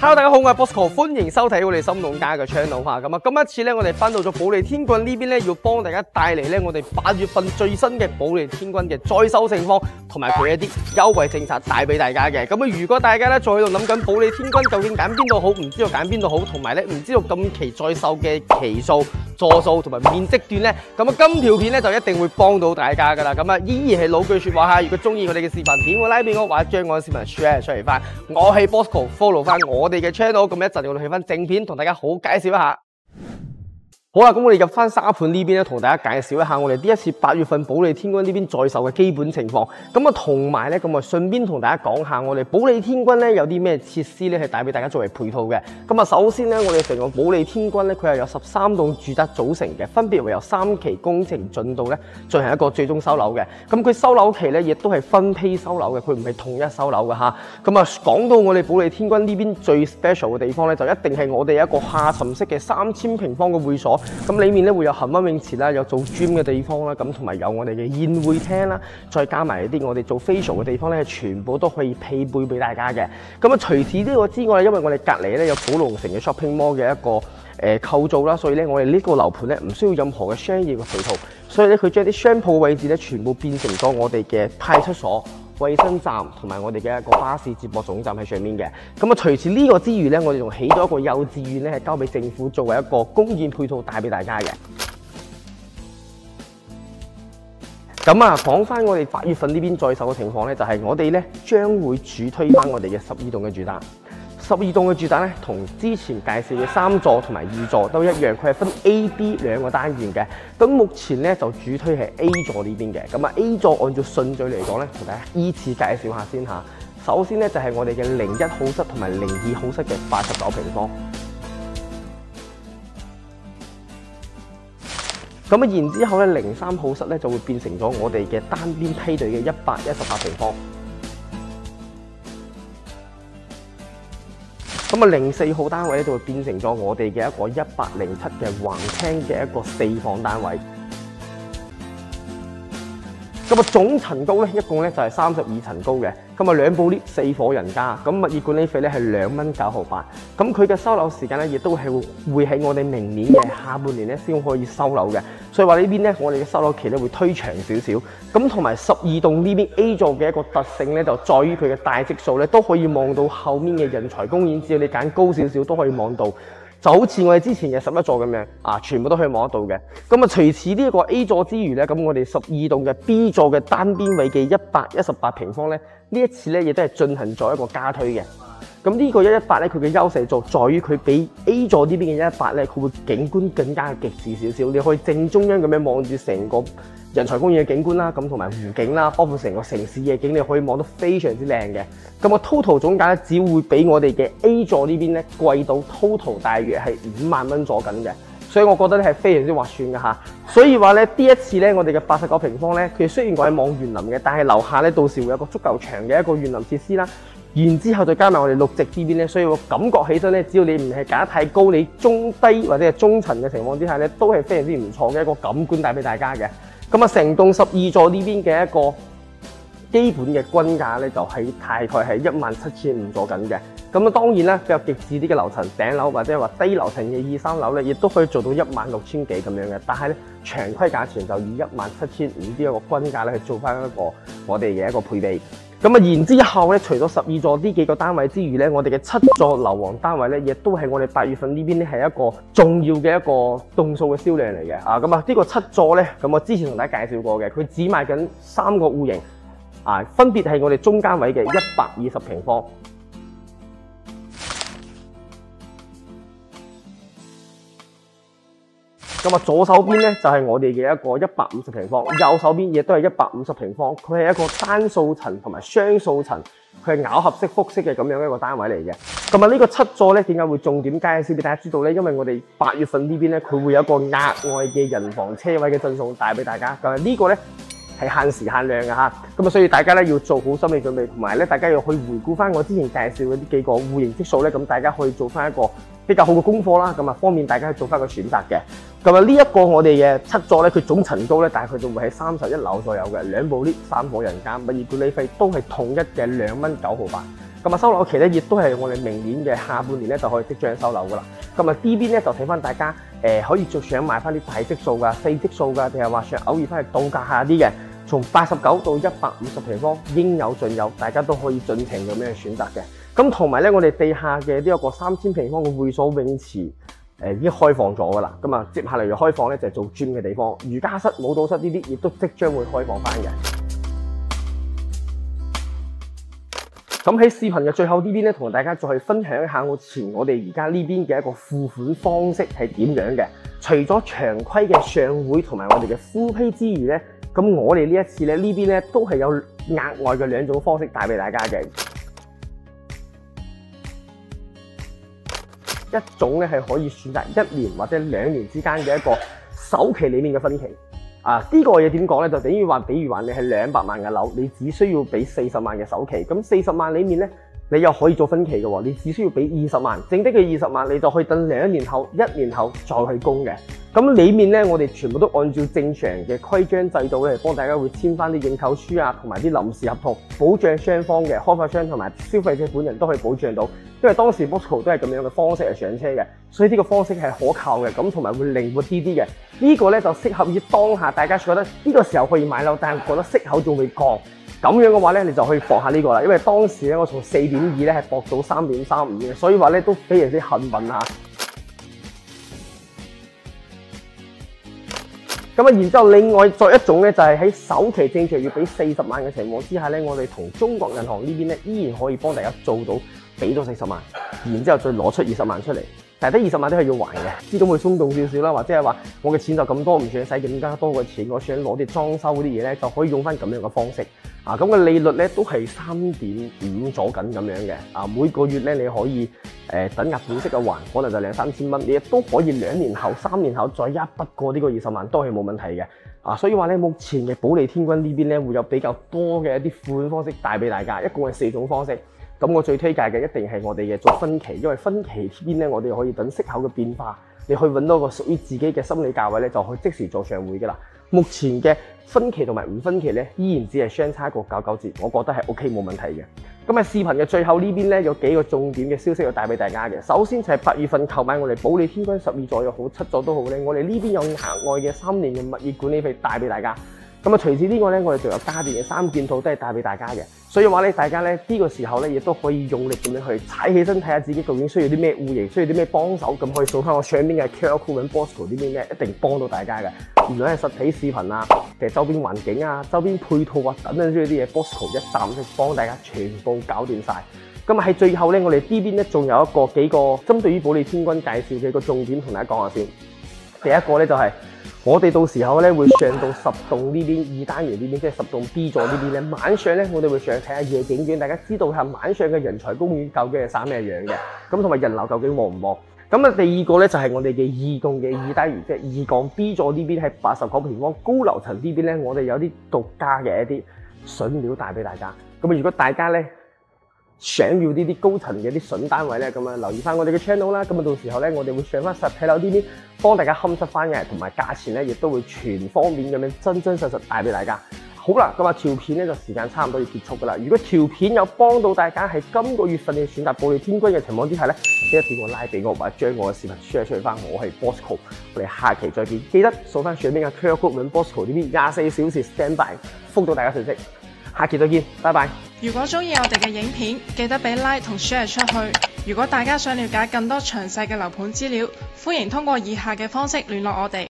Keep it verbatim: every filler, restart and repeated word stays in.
Hello， 大家好，我係 Bosco， 歡迎收睇我哋心動家嘅 channel 嚇。咁啊，今一次咧，我哋翻到咗保利天郡呢邊咧，要幫大家帶嚟咧我哋八月份最新嘅保利天郡嘅在售情況，同埋佢一啲優惠政策帶俾大家嘅。咁啊，如果大家咧再喺度諗緊保利天郡究竟揀邊度好，唔知道揀邊度好，同埋咧唔知道近期在售嘅期數、座數同埋面積段咧，咁啊，今條片咧就一定會幫到大家噶啦。咁啊，依然係老句説話嚇，如果中意我哋嘅視頻，點個 like 俾我，或者將我嘅視頻 share 出嚟翻。我係 Bosco，follow 翻我哋嘅 channel， 咁一陣我哋去翻正片，同大家好介紹一下。好啦，咁我哋入翻沙盤呢邊咧，同大家介紹一下我哋呢一次八月份保利天郡呢邊在售嘅基本情況。咁啊，同埋咧，咁啊，順便同大家講下我哋保利天郡咧有啲咩設施咧係帶俾大家作為配套嘅。咁啊，首先咧，我哋成個保利天郡咧，佢係有十三棟住宅組成嘅，分別會有三期工程進度咧進行一個最終收樓嘅。咁佢收樓期咧亦都係分批收樓嘅，佢唔係統一收樓嘅嚇。咁啊，講到我哋保利天郡呢邊最 special 嘅地方咧，就一定係我哋一個下沉式嘅三千平方嘅會所。咁裏面咧會有恒溫泳池啦，有做 gym 嘅地方啦，咁同埋有我哋嘅宴會廳啦，再加埋一啲我哋做 facial 嘅地方咧，全部都可以配備俾大家嘅。咁啊，除此呢個之外，因為我哋隔離咧有寶龍城嘅 shopping mall 嘅一個誒、呃、構造啦，所以咧我哋呢個樓盤咧唔需要任何嘅商業嘅配套，所以咧佢將啲商鋪位置咧全部變成咗我哋嘅派出所、衛生站同埋我哋嘅一個巴士接駁總站喺上面嘅。咁啊，除此呢個之餘咧，我哋仲起咗一個幼稚園咧，係交俾政府作為一個公園配套帶俾大家嘅。咁啊，講翻我哋八月份呢邊在售嘅情況咧，就係、是、我哋咧將會主推翻我哋嘅十二棟嘅住宅。十二棟嘅住宅咧，同之前介紹嘅三座同埋二座都一樣，佢係分 A、B 兩個單元嘅。咁目前咧就主推係 A 座呢邊嘅。咁啊 A 座按照順序嚟講咧，同大家依次介紹下先嚇。首先咧就係、是、我哋嘅零一號室同埋零二號室嘅八十九平方。咁啊然之後咧零三號室咧就會變成咗我哋嘅單邊梯隊嘅一百一十八平方。咁啊，零四號單位咧就會變成咗我哋嘅一個一百零七嘅橫廳嘅一個四房單位。咁啊，總層高咧一共咧就係三十二層高嘅。咁啊，兩部 lift 四伙人家，咁物業管理費咧係兩蚊九毫八。咁佢嘅收樓時間咧亦都係會喺我哋明年嘅下半年咧先可以收樓嘅。所以話呢邊咧，我哋嘅收樓期咧會推長少少。咁同埋十二棟呢邊 A 座嘅一個特性咧，就在於佢嘅大積數咧都可以望到後面嘅人才公園，只要你揀高少少都可以望到。就好似我哋之前嘅十一座咁樣啊，全部都可以望得到嘅。咁啊，除此呢一個 A 座之餘咧，咁我哋十二棟嘅 B 座嘅單邊位嘅一百一十八平方咧，呢一次咧亦都係進行咗一個加推嘅。咁呢個一一八咧，佢嘅優勢就在於佢比 A 座呢邊嘅一一八咧，佢會景觀更加極致少少，你可以正中央咁樣望住成個人才公園嘅景觀啦，咁同埋湖景啦，包括成個城市夜景，你可以望到非常之靚嘅。咁個 total 總價咧，只會比我哋嘅 A 座呢邊咧貴到 total 大約係五萬蚊左緊嘅，所以我覺得咧係非常之划算嘅嚇。所以話咧，呢一次咧，我哋嘅八十九平方咧，佢雖然我係望園林嘅，但係樓下咧到時會有個足夠長嘅一個園林設施啦。然之後再加埋我哋綠植呢邊咧，所以我感覺起身咧，只要你唔係揀得太高，你中低或者係中層嘅情況之下咧，都係非常之唔錯嘅一個感官帶俾大家嘅。咁啊，成棟十二座呢邊嘅一個基本嘅均價咧，就係大概係一萬七千五左緊嘅。咁啊，當然啦，比較極致啲嘅樓層，頂樓或者係話低樓層嘅二三樓咧，亦都可以做到一萬六千幾咁樣嘅。但係咧，常規價錢就以一萬七千五呢一個均價咧，去做翻一個我哋嘅一個配備。咁啊，然之後咧，除咗十二座呢幾個單位之餘咧，我哋嘅七座樓王單位咧，亦都係我哋八月份呢邊咧係一個重要嘅一個棟數嘅銷量嚟嘅。啊，咁啊，呢個七座咧，咁我之前同大家介紹過嘅，佢只賣緊三個戶型，啊，分別係我哋中間位嘅一百二十平方。咁啊，左手邊咧就係、是、我哋嘅一個一百五十平方，右手邊亦都係一百五十平方。佢係一個單數層同埋雙數層，佢係咬合式複式嘅咁樣一個單位嚟嘅。咁啊，呢個七座咧點解會重點介紹俾大家知道咧？因為我哋八月份呢邊咧，佢會有一個額外嘅人房車位嘅贈送帶俾大家。咁啊，呢個咧係限時限量嘅嚇。咁啊，所以大家咧要做好心理準備，同埋咧大家要去回顧翻我之前介紹嗰啲幾個戶型積數咧，咁大家可以做翻一個比較好嘅功課啦。咁啊，方便大家去做翻個選擇嘅。咁啊，呢一個我哋嘅七座咧，佢總層高咧，大概就會喺三十一樓左右嘅，兩部 lift 三伙人間，物業管理費都係統一嘅兩蚊九毫八。 咁啊收樓期咧亦都係我哋明年嘅下半年咧就可以即將收樓噶啦。咁啊 D 邊咧就睇翻大家誒、呃、可以做想買翻啲大積數㗎、細積數㗎，定係話想偶爾翻嚟度假下啲嘅，從八十九到一百五十平方應有盡有，大家都可以盡情咁樣去選擇嘅。咁同埋咧，我哋地下嘅呢一個三千平方嘅會所泳池誒、呃、已經開放咗噶啦。咁啊接下嚟要開放咧就係、是、做 gym 嘅地方，瑜伽室、舞蹈室呢啲亦都即將會開放翻嘅。咁喺視頻嘅最後呢邊咧，同大家再去分享一下我前我哋而家呢邊嘅一個付款方式係點樣嘅。除咗常規嘅上會同埋我哋嘅 full pay 之餘咧，咁我哋呢一次咧呢邊咧都係有額外嘅兩種方式帶俾大家嘅。一種咧係可以選擇一年或者兩年之間嘅一個首期裡面嘅分期。啊！呢、這個嘢點講咧？就等於話，比如話你係兩百萬嘅樓，你只需要俾四十萬嘅首期。咁四十萬裡面咧，你又可以做分期嘅喎。你只需要俾二十萬，剩低嘅二十萬你就可以等兩年後、一年後再去供嘅。咁裡面咧，我哋全部都按照正常嘅規章制度咧，幫大家會簽翻啲認購書啊，同埋啲臨時合同，保障雙方嘅開發商同埋消費者本人都可以保障到。因為當時 Bosco 都係咁樣嘅方式嚟上車嘅，所以呢個方式係可靠嘅，咁同埋會靈活啲啲嘅。呢個咧就適合於當下大家覺得呢個時候可以買樓，但係覺得息口仲未降，咁樣嘅話咧，你就可以搏下呢個啦。因為當時咧我從四點二咧係搏到三點三五嘅，所以話咧都非常之幸運嚇。咁啊，然之後另外再一種咧，就係喺首期正常要俾四十萬嘅情況之下咧，我哋同中國銀行呢邊咧依然可以幫大家做到俾到四十萬，然之後再攞出二十萬出嚟。但係得二十萬都係要還嘅，呢種會鬆動少少啦，或者係話我嘅錢就咁多，唔想使更加多嘅錢，我想攞啲裝修嗰啲嘢咧，就可以用翻咁樣嘅方式。啊，咁嘅利率咧都係三點五左緊咁樣嘅。啊，每個月咧你可以誒、呃、等額本息嘅還，可能就兩三千蚊，你亦都可以兩年後、三年後再一筆過呢個二十萬都係冇問題嘅。啊，所以話咧，目前嘅保利天君呢邊咧會有比較多嘅一啲付款方式帶俾大家，一共係四種方式。咁我最推介嘅一定係我哋嘅做分期，因為分期邊咧，我哋可以等息口嘅變化，你去揾到個屬於自己嘅心理價位咧，就可以即時做上會噶啦。目前嘅分期同埋唔分期咧，依然只係相差一個九九折，我覺得係 O K 冇問題嘅。咁喺視頻嘅最後呢邊咧，有幾個重點嘅消息要帶俾大家嘅。首先就係八月份購買我哋保利天君十二座又好，七座都好咧，我哋呢邊有額外嘅三年嘅物業管理費帶俾大家。咁啊，除此之外咧，我哋仲有家電嘅三件套都係帶俾大家嘅，所以話咧，大家咧呢個時候咧，亦都可以用力咁樣去踩起身睇下自己究竟需要啲咩戶型，需要啲咩幫手，咁可以掃翻我上邊嘅 Q R code Bosco 呢邊咧，一定幫到大家嘅。無論係實體視頻啊，定係周邊環境啊、周邊配套啊等等呢啲嘢 Bosco 一站式幫大家全部搞掂晒。咁啊喺最後咧，我哋呢邊咧仲有一個幾個針對於保利天君介紹嘅一個重點同大家講下先。第一個咧就係、是。我哋到時候咧會上到十棟呢邊二單元呢邊，即係十棟 B 座呢邊咧。晚上咧，我哋會上去睇下夜景點，大家知道下晚上嘅人才公園究竟係生咩樣嘅。咁同埋人流究竟旺唔旺？咁啊，第二個咧就係、是、我哋嘅二棟嘅二單元，即係二港 B 座呢邊係八十九平方高樓層呢邊咧，我哋有啲獨家嘅一啲筍料帶俾大家。咁啊，如果大家咧，想要呢啲高層嘅啲筍單位咧，咁啊留意翻我哋嘅 channel 啦。咁啊到時候咧，我哋會上翻實體樓呢邊，幫大家勘測翻嘅，同埋價錢咧亦都會全方面咁樣真真實實帶俾大家。好啦，咁啊條片咧就時間差唔多要結束噶啦。如果條片有幫到大家喺今個月份嘅選擇保利天君嘅情況之下咧，記得點個 like 俾我，或者將我嘅視頻 share 出去翻。我係 Bosco， 我哋下期再見。記得掃翻上邊嘅 Q R code Bosco 呢邊廿四小時 stand by， 覆到大家信息。下期再見，拜拜。 如果中意我哋嘅影片，記得俾 like 同 share 出去。如果大家想了解更多詳細嘅樓盤資料，歡迎通過以下嘅方式聯絡我哋。